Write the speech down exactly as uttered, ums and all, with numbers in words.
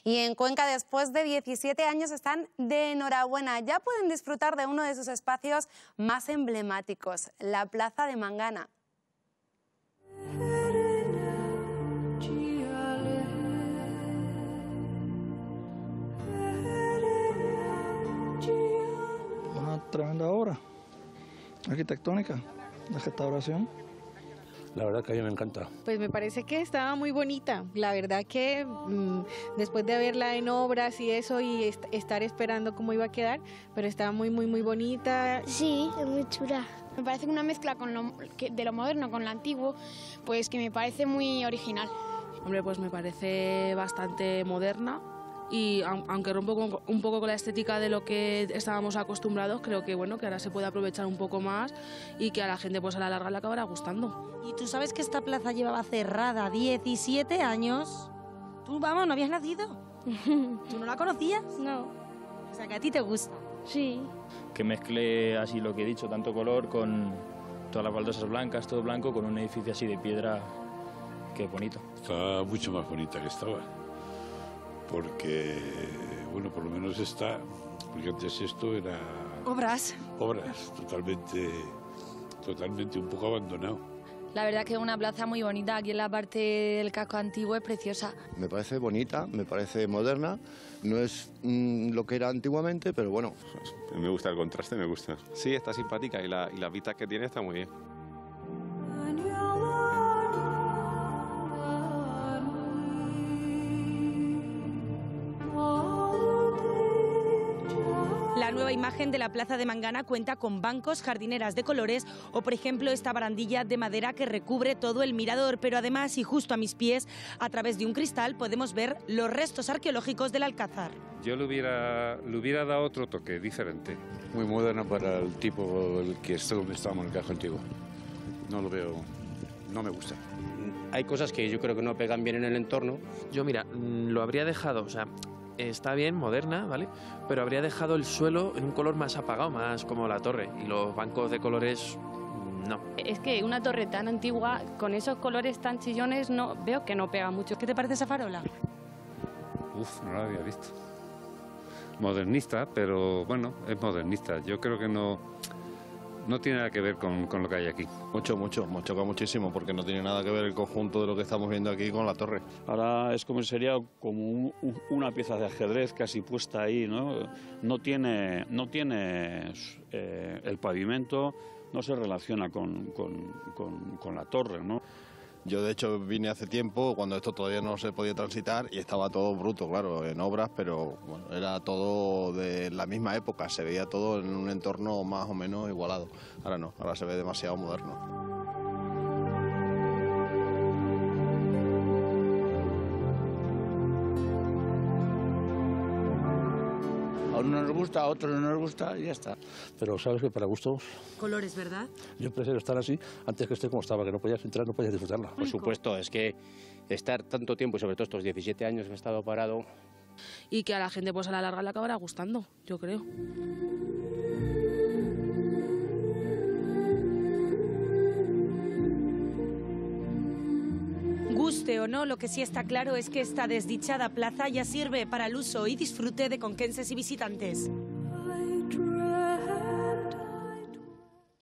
Y en Cuenca, después de diecisiete años, están de enhorabuena. Ya pueden disfrutar de uno de sus espacios más emblemáticos, la Plaza de Mangana. Una tremenda obra arquitectónica de restauración. La verdad que a mí me encanta. Pues me parece que estaba muy bonita. La verdad que mmm, después de verla en obras y eso y est estar esperando cómo iba a quedar, pero estaba muy, muy, muy bonita. Sí, es muy chula. Me parece que una mezcla con lo, que, de lo moderno con lo antiguo, pues que me parece muy original. Hombre, pues me parece bastante moderna. Y aunque rompo un poco con la estética de lo que estábamos acostumbrados, creo que bueno que ahora se puede aprovechar un poco más y que a la gente pues a la larga le acabará gustando. ¿Y tú sabes que esta plaza llevaba cerrada diecisiete años? ¿Tú, vamos, no habías nacido? ¿Tú no la conocías? No. O sea, que a ti te gusta. Sí. Que mezcle así lo que he dicho, tanto color con todas las baldosas blancas, todo blanco, con un edificio así de piedra que es bonito. Está mucho más bonita que estaba. Porque, bueno, por lo menos está, porque antes esto era... Obras. Obras, totalmente, totalmente un poco abandonado. La verdad que es una plaza muy bonita, aquí en la parte del casco antiguo es preciosa. Me parece bonita, me parece moderna, no es mmm, lo que era antiguamente, pero bueno. Me gusta el contraste, me gusta. Sí, está simpática y la, y la vista que tiene está muy bien. La nueva imagen de la Plaza de Mangana cuenta con bancos, jardineras de colores o, por ejemplo, esta barandilla de madera que recubre todo el mirador. Pero además, y justo a mis pies, a través de un cristal, podemos ver los restos arqueológicos del Alcázar. Yo le hubiera, le hubiera dado otro toque diferente. Muy moderna para el tipo el que está donde estamos, en el casco antiguo. No lo veo, no me gusta. Hay cosas que yo creo que no pegan bien en el entorno. Yo, mira, lo habría dejado, o sea, está bien, moderna, ¿vale? Pero habría dejado el suelo en un color más apagado, más como la torre. Y los bancos de colores, no. Es que una torre tan antigua, con esos colores tan chillones, no veo que no pega mucho. ¿Qué te parece esa farola? Uf, no la había visto. Modernista, pero bueno, es modernista. Yo creo que no... No tiene nada que ver con, con lo que hay aquí. Mucho, mucho, me choca muchísimo porque no tiene nada que ver el conjunto de lo que estamos viendo aquí con la torre. Ahora es como sería como un, un, una pieza de ajedrez casi puesta ahí, ¿no? No tiene, no tiene eh, el pavimento, no se relaciona con, con, con, con la torre, ¿no? Yo, de hecho, vine hace tiempo, cuando esto todavía no se podía transitar, y estaba todo bruto, claro, en obras, pero bueno, era todo de la misma época, se veía todo en un entorno más o menos igualado. Ahora no, ahora se ve demasiado moderno. A uno nos gusta, a otro no nos gusta y ya está. Pero sabes que para gustos... Colores, ¿verdad? Yo prefiero estar así antes que esté como estaba, que no podías entrar, no podías disfrutarla. Por supuesto, es que estar tanto tiempo, y sobre todo estos diecisiete años que he estado parado... Y que a la gente pues a la larga le acabará gustando, yo creo. Guste o no, lo que sí está claro es que esta desdichada plaza ya sirve para el uso y disfrute de conquenses y visitantes.